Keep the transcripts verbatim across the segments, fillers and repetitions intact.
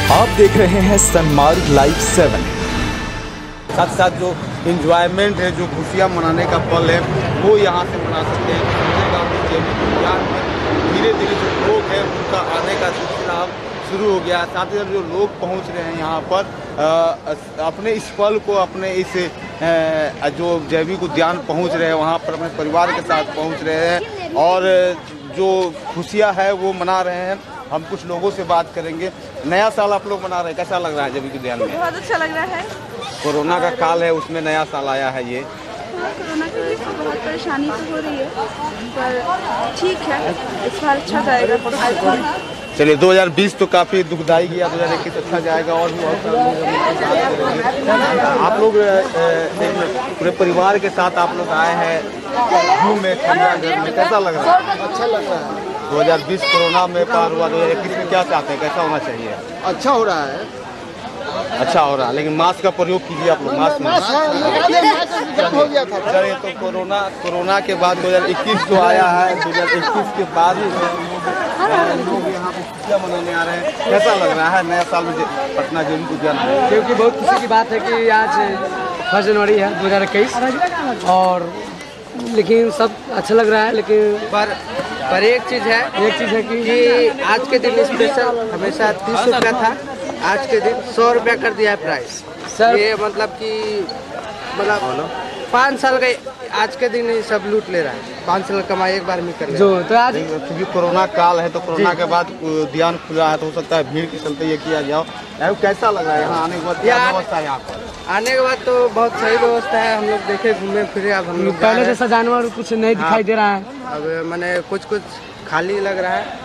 आप देख रहे हैं सनमार्ग लाइव सेवन। साथ साथ जो इंजॉयमेंट है, जो खुशियाँ मनाने का पल है, वो यहाँ से मना सकते हैं। संजय गांधी जैविक उद्यान में धीरे धीरे जो लोग हैं उनका आने का सिलसिला अब शुरू हो गया। साथ ही साथ जो लोग पहुँच रहे हैं यहाँ पर आ, अपने इस पल को, अपने इस आ, जो जैविक उद्यान पहुँच रहे हैं वहाँ पर अपने परिवार के साथ पहुँच रहे हैं और जो खुशियाँ है वो मना रहे हैं। हम कुछ लोगों से बात करेंगे। नया साल आप लोग मना रहे हैं, कैसा लग रहा है जैविक उद्यान में? बहुत अच्छा लग रहा है। कोरोना का काल है, उसमें नया साल आया है ये। कोरोना के लिए तो बहुत परेशानी तो हो रही है, पर ठीक है, इस बार अच्छा जाएगा। चलिए, दो हज़ार बीस तो काफ़ी दुखदाई गया, दो हज़ार इक्कीस अच्छा जाएगा और भी बहुत सारे आप लोग पूरे परिवार के साथ आप लोग आए हैं घूमने चिड़ियाघर में, कैसा लग रहा है? अच्छा लग रहा है। दो हज़ार बीस कोरोना में पार हुआ, दो हज़ार इक्कीस में क्या चाहते हैं, कैसा होना चाहिए? अच्छा हो रहा है। अच्छा हो रहा है, लेकिन मास्क का प्रयोग कीजिए आप लोग। मास्क हो गया था। चलिए, तो कोरोना कोरोना के बाद दो हज़ार इक्कीस जो आया है, दो हज़ार इक्कीस के बाद ही लोग यहाँ पे खुशियाँ मनाने आ रहे हैं। कैसा लग रहा है नया साल में पटना जैविक उद्यान में? क्योंकि बहुत खुशी की बात है कि आज फर्स्ट जनवरी है दो हज़ार इक्कीस, और लेकिन सब अच्छा लग रहा है। लेकिन पर पर एक चीज़ है एक चीज़ है कि, कि आज के दिन स्पेशल हमेशा तीस रुपया था, आज के दिन सौ रुपया कर दिया है प्राइस। सर ये मतलब कि मतलब पाँच साल का आज के दिन ही सब लूट ले रहा है। पाँच साल कमाई एक बार में कर ले जो तो आज क्योंकि कोरोना काल है, तो कोरोना के बाद उद्यान खुला है, तो हो सकता है भीड़ के चलते ये किया जाओ। कैसा लग रहा है यहाँ आने के बाद? क्या व्यवस्था है यहाँ पर? आने के बाद तो बहुत सही व्यवस्था है। हम लोग देखे घूमे फिरे, अब हम लोग पहले जैसा जानवर कुछ नहीं दिखाई दे रहा है। अब मैंने कुछ कुछ खाली लग रहा है।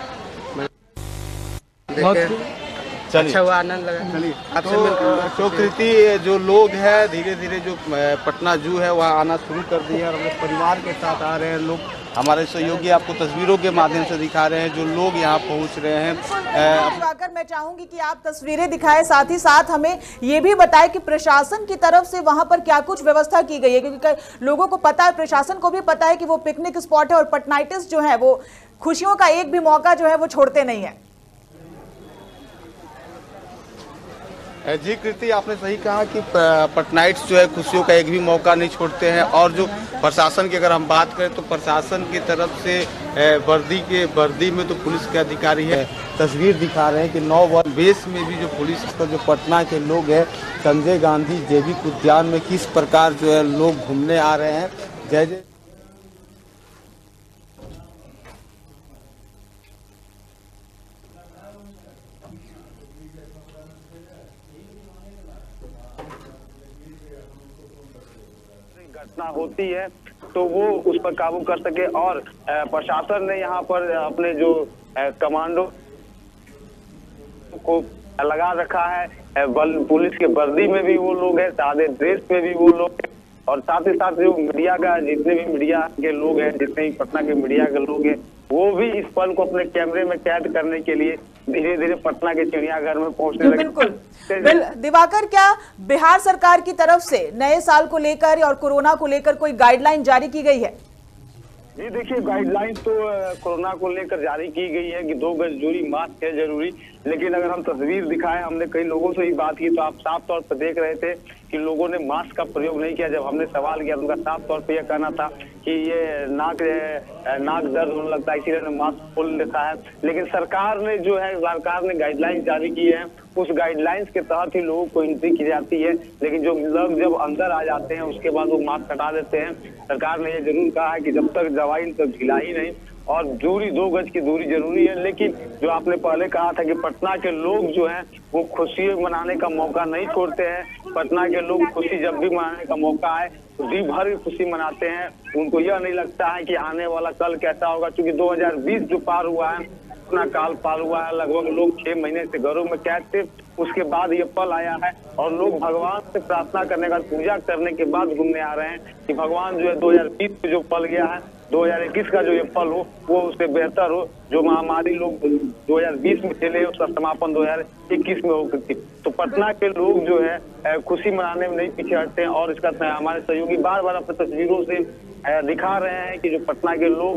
देखे अच्छा हुआ, आनंद लगा। चलिए, आपसे तो मिलकर प्रकृति जो लोग हैं धीरे धीरे जो पटना जू है वहाँ आना शुरू कर दिए हैं और अपने परिवार के साथ आ रहे हैं लोग। हमारे सहयोगी आपको तस्वीरों के माध्यम से दिखा रहे हैं जो लोग यहाँ पहुँच रहे हैं। दिवाकर, मैं चाहूंगी कि आप तस्वीरें दिखाएं, साथ ही साथ हमें ये भी बताएं कि प्रशासन की तरफ से वहां पर क्या कुछ व्यवस्था की गई है, क्योंकि लोगों को पता है, प्रशासन को भी पता है कि वो पिकनिक स्पॉट है और पटनाइटिस जो है वो खुशियों का एक भी मौका जो है वो छोड़ते नहीं है। जी कृति, आपने सही कहा कि पटनाइट्स जो है खुशियों का एक भी मौका नहीं छोड़ते हैं। और जो प्रशासन की अगर हम बात करें तो प्रशासन की तरफ से वर्दी के वर्दी में तो पुलिस के अधिकारी है, तस्वीर दिखा रहे हैं कि नौ वन बेस में भी जो पुलिस का जो पटना के लोग हैं संजय गांधी जैविक उद्यान में किस प्रकार जो है लोग घूमने आ रहे हैं। जय जय घटना होती है तो वो उस पर काबू कर सके। और प्रशासन ने यहाँ पर अपने जो कमांडो को लगा रखा है, पुलिस के वर्दी में भी वो लोग हैं, सादे ड्रेस में भी वो लोग हैं, और साथ ही साथ जो मीडिया का जितने भी मीडिया के लोग हैं, जितने भी पटना के मीडिया के लोग हैं, वो भी इस पल को अपने कैमरे में कैद करने के लिए धीरे धीरे पटना के चिड़ियाघर में पहुंचने लगे। बिल्कुल बिल, दिवाकर, क्या बिहार सरकार की तरफ से नए साल को लेकर और कोरोना को लेकर कोई गाइडलाइन जारी की गई है? जी देखिए, गाइडलाइन तो कोरोना को लेकर जारी की गई है कि दो गज दूरी, मास्क है जरूरी। लेकिन अगर हम तस्वीर दिखाएं, हमने कई लोगों से ही बात की तो आप साफ तौर पर देख रहे थे कि लोगों ने मास्क का प्रयोग नहीं किया। जब हमने सवाल किया तो उनका साफ तौर पर यह कहना था कि ये नाक नाक दर्द होने लगता है, इसीलिए मास्क खोल रखा है। लेकिन सरकार ने जो है सरकार ने गाइडलाइन जारी की है, उस गाइडलाइंस के तहत ही लोगों को एंट्री की जाती है। लेकिन जो लोग जब अंदर आ जाते हैं उसके बाद वो मास्क हटा देते हैं। सरकार ने ये जरूर कहा है कि जब तक दवाई तक ढिला ही नहीं, और दूरी दो गज की दूरी जरूरी है। लेकिन जो आपने पहले कहा था कि पटना के लोग जो हैं वो खुशी मनाने का मौका नहीं छोड़ते हैं। पटना के लोग खुशी जब भी मनाने का मौका आए तो जी भर की खुशी मनाते हैं। उनको यह नहीं लगता है कि आने वाला कल कैसा होगा, क्योंकि दो हज़ार बीस जो पार हुआ है, अपना काल पार हुआ है, लगभग लोग छह महीने से घरों में कैद थे, उसके बाद ये पल आया है और लोग भगवान से प्रार्थना करने का, पूजा करने के बाद घूमने आ रहे हैं कि भगवान जो है दो हज़ार बीस में जो पल गया है, दो हज़ार इक्कीस का जो ये पल हो वो उससे बेहतर हो। जो महामारी लोग दो हज़ार बीस में चले उसका समापन दो हज़ार इक्कीस में हो सकती। तो पटना के लोग जो है खुशी मनाने में नहीं पीछे हटते हैं और इसका हमारे सहयोगी बार बार अपने तस्वीरों से दिखा रहे हैं कि जो पटना के लोग हैं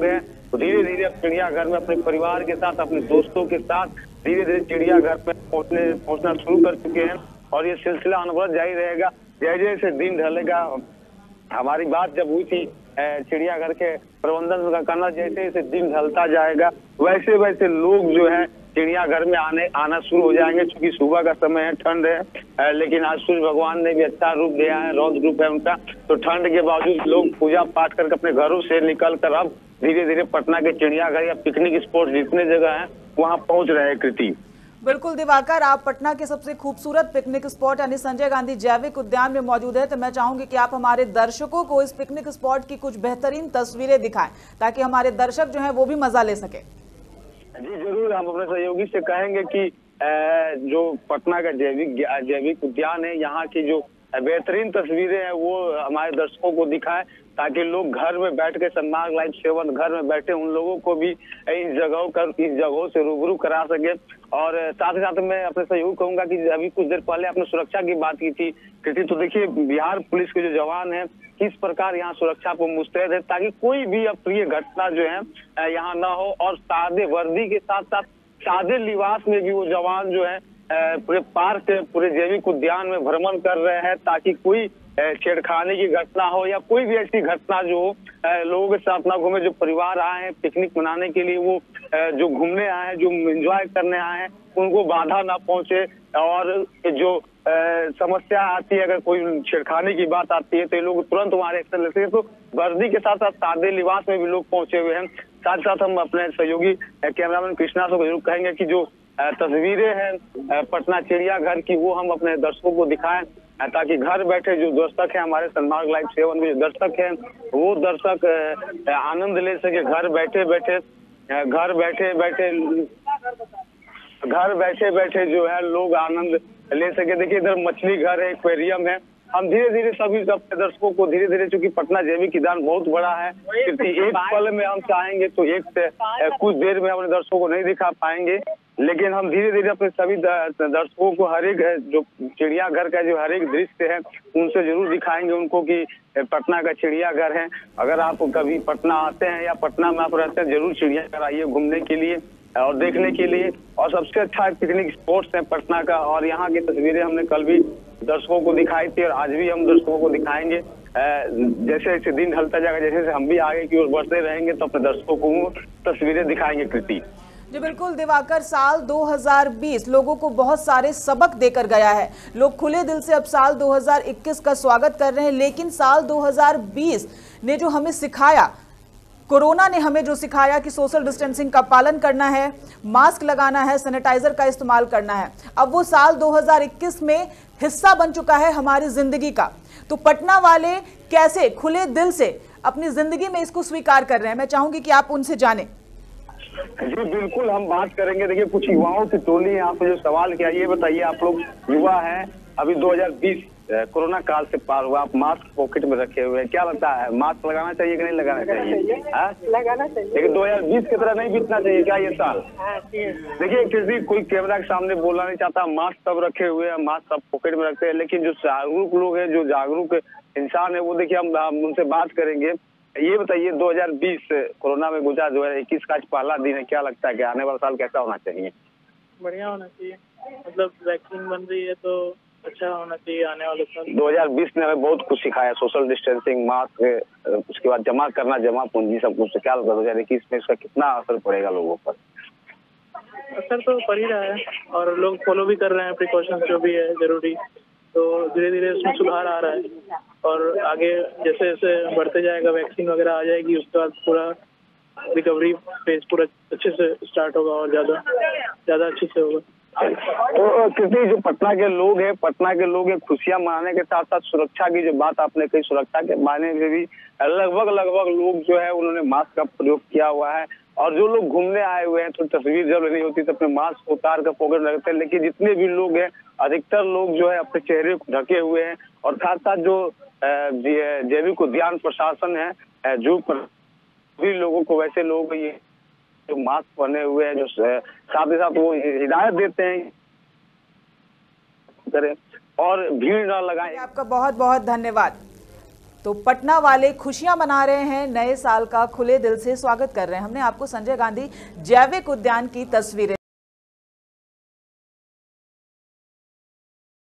तो धीरे धीरे अब चिड़ियाघर में अपने परिवार के साथ, अपने दोस्तों के साथ धीरे धीरे चिड़ियाघर में पहुंचने पहुंचना शुरू कर चुके हैं और ये सिलसिला अनवरत जारी रहेगा। जैसे जैसे दिन ढलेगा, हमारी बात जब हुई थी चिड़ियाघर के प्रबंधन का कहना, जैसे जैसे दिन ढलता जाएगा वैसे वैसे लोग जो है चिड़ियाघर में आने आना शुरू हो जाएंगे। क्योंकि सुबह का समय है, ठंड है, लेकिन आज सूर्य भगवान ने भी अच्छा रूप दिया है, रौद्र रूप है उनका। तो ठंड के बावजूद लोग पूजा पाठ करके अपने घरों से निकल कर अब धीरे धीरे पटना के चिड़ियाघर या पिकनिक स्पॉट जितने जगह है वहाँ पहुँच रहे हैं। कृति, बिल्कुल दिवाकर, आप पटना के सबसे खूबसूरत पिकनिक स्पॉट यानी संजय गांधी जैविक उद्यान में मौजूद है, तो मैं चाहूंगी कि आप हमारे दर्शकों को इस पिकनिक स्पॉट की कुछ बेहतरीन तस्वीरें दिखाएं ताकि हमारे दर्शक जो हैं वो भी मजा ले सके। जी जरूर, हम अपने सहयोगी से कहेंगे कि जो पटना का जैविक जैविक उद्यान है, यहाँ की जो बेहतरीन तस्वीरें हैं वो हमारे दर्शकों को दिखाएं ताकि लोग घर में बैठ के सनमार्ग लाइव सेवन घर में बैठे उन लोगों को भी इन जगहों का इस जगहों से रूबरू करा सके। और साथ ही साथ मैं अपने सहयोग कहूंगा कि अभी कुछ देर पहले आपने सुरक्षा की बात की थी कृति, तो देखिए बिहार पुलिस के जो जवान हैं किस प्रकार यहाँ सुरक्षा पर मुस्तैद है ताकि कोई भी अप्रिय घटना जो है यहाँ न हो। और सादे वर्दी के साथ साथ सादे लिबास में भी वो जवान जो है पूरे पार्क पूरे जैविक उद्यान में भ्रमण कर रहे हैं ताकि कोई छेड़खानी की घटना हो या कोई भी ऐसी घटना जो लोगों के साथ ना घूमे। जो परिवार आए हैं पिकनिक मनाने के लिए, वो जो घूमने आए हैं, जो एंजॉय करने आए हैं, उनको बाधा ना पहुंचे। और जो समस्या आती है, अगर कोई छेड़खानी की बात आती है तो ये लोग तुरंत वहाँ एक्शन लेते हैं। तो वर्दी के साथ साथ सादे लिबास में भी लोग पहुंचे हुए हैं। साथ साथ हम अपने सहयोगी कैमरामैन कृष्णा से जरूर कहेंगे कि जो तस्वीरें हैं पटना चिड़ियाघर की वो हम अपने दर्शकों को दिखाएं ताकि घर बैठे जो दर्शक हैं हमारे सनमार्ग लाइव सेवन में जो दर्शक हैं वो दर्शक आनंद ले सके। घर बैठे बैठे घर बैठे बैठे घर बैठे बैठे जो है लोग आनंद ले सके। देखिए इधर मछली घर है, एक्वेरियम है। हम धीरे धीरे सभी अपने दर्शकों को धीरे धीरे, चूंकि पटना जैविक उद्यान बहुत बड़ा है, एक पल में हम चाहेंगे तो एक से कुछ देर में अपने दर्शकों को नहीं दिखा पाएंगे, लेकिन हम धीरे धीरे अपने सभी दर्शकों को हर एक जो चिड़ियाघर का जो हर एक दृश्य है उनसे जरूर दिखाएंगे उनको कि पटना का चिड़ियाघर है। अगर आप कभी पटना आते हैं या पटना में आप रहते हैं जरूर चिड़ियाघर आइए घूमने के लिए और देखने के लिए। और सबसे अच्छा पिकनिक स्पॉट्स है पटना का, और यहाँ की तस्वीरें हमने कल भी दर्शकों को दिखाई थी और आज भी हम दर्शकों को दिखाएंगे। जैसे जैसे दिन ढलता जाएगा, जैसे जैसे हम भी आगे की ओर बढ़ते रहेंगे तो अपने दर्शकों को तस्वीरें दिखाएंगे। कृति जी बिल्कुल दिवाकर, साल दो हज़ार बीस लोगों को बहुत सारे सबक देकर गया है। लोग खुले दिल से अब साल दो हज़ार इक्कीस का स्वागत कर रहे हैं, लेकिन साल दो हज़ार बीस ने जो हमें सिखाया, कोरोना ने हमें जो सिखाया कि सोशल डिस्टेंसिंग का पालन करना है, मास्क लगाना है, सैनिटाइजर का इस्तेमाल करना है, अब वो साल दो हज़ार इक्कीस में हिस्सा बन चुका है हमारी जिंदगी का। तो पटना वाले कैसे खुले दिल से अपनी जिंदगी में इसको स्वीकार कर रहे हैं, मैं चाहूंगी कि आप उनसे जानें। जी बिल्कुल, हम बात करेंगे। देखिए कुछ युवाओं की टोली है, आपने जो सवाल किया ये बताइए, आप लोग युवा हैं, अभी दो हज़ार बीस कोरोना काल से पार हुआ, आप मास्क पॉकेट में रखे हुए हैं, क्या लगता है मास्क लगाना चाहिए कि नहीं लगाना चाहिए? लगाना चाहिए, लेकिन दो हज़ार बीस की तरह नहीं बीतना चाहिए क्या ये साल? देखिए किसी कोई कैमरा के सामने बोलना नहीं चाहता, मास्क सब रखे हुए हैं, मास्क सब पॉकेट में रखते हैं, लेकिन जो जागरूक लोग हैं, जो जागरूक इंसान है वो देखिए हम, हम उनसे बात करेंगे। ये बताइए दो हज़ार बीस कोरोना में गुजरा, दो हज़ार इक्कीस का आज पहला दिन है, क्या लगता है कि आने वाला साल कैसा होना चाहिए? बढ़िया होना चाहिए, मतलब वैक्सीन बन रही है तो अच्छा होना चाहिए आने वाले साल। दो हज़ार बीस ने हमें बहुत कुछ सिखाया, सोशल डिस्टेंसिंग, मास्क, उसके बाद जमा करना, जमा पूंजी, सब कुछ। क्या लगता है दो हज़ार इक्कीस में इसका कितना असर पड़ेगा लोगों पर? असर तो पड़ ही रहा है और लोग फॉलो भी कर रहे हैं प्रिकॉशंस जो भी है जरूरी, तो धीरे धीरे उसमें सुधार आ रहा है। और आगे जैसे जैसे बढ़ते जाएगा, वैक्सीन वगैरह आ जाएगी, उसके बाद पूरा रिकवरी फेज पूरा अच्छे से स्टार्ट होगा और ज्यादा ज्यादा अच्छे से होगा। तो किसी जो पटना के लोग हैं, पटना के लोग हैं खुशियां मनाने के साथ साथ सुरक्षा की जो बात आपने कही, सुरक्षा के मायने में भी लगभग लगभग लोग जो है उन्होंने मास्क का प्रयोग किया हुआ है। और जो लोग घूमने आए हुए हैं तो तस्वीर जब लेनी होती है तो अपने मास्क उतार कर पॉकेट में रखते हैं, लेकिन जितने भी लोग हैं अधिकतर लोग जो है अपने चेहरे को ढके हुए हैं। और साथ साथ जो जैविक उद्यान प्रशासन है जो भी लोगों को, वैसे लोग ये जो मास्क पहने हुए हैं, जो साथ ही साथ वो हिदायत देते हैं करें और भीड़ न लगाएं। आपका बहुत बहुत धन्यवाद। तो पटना वाले खुशियां मना रहे हैं, नए साल का खुले दिल से स्वागत कर रहे हैं। हमने आपको संजय गांधी जैविक उद्यान की तस्वीरें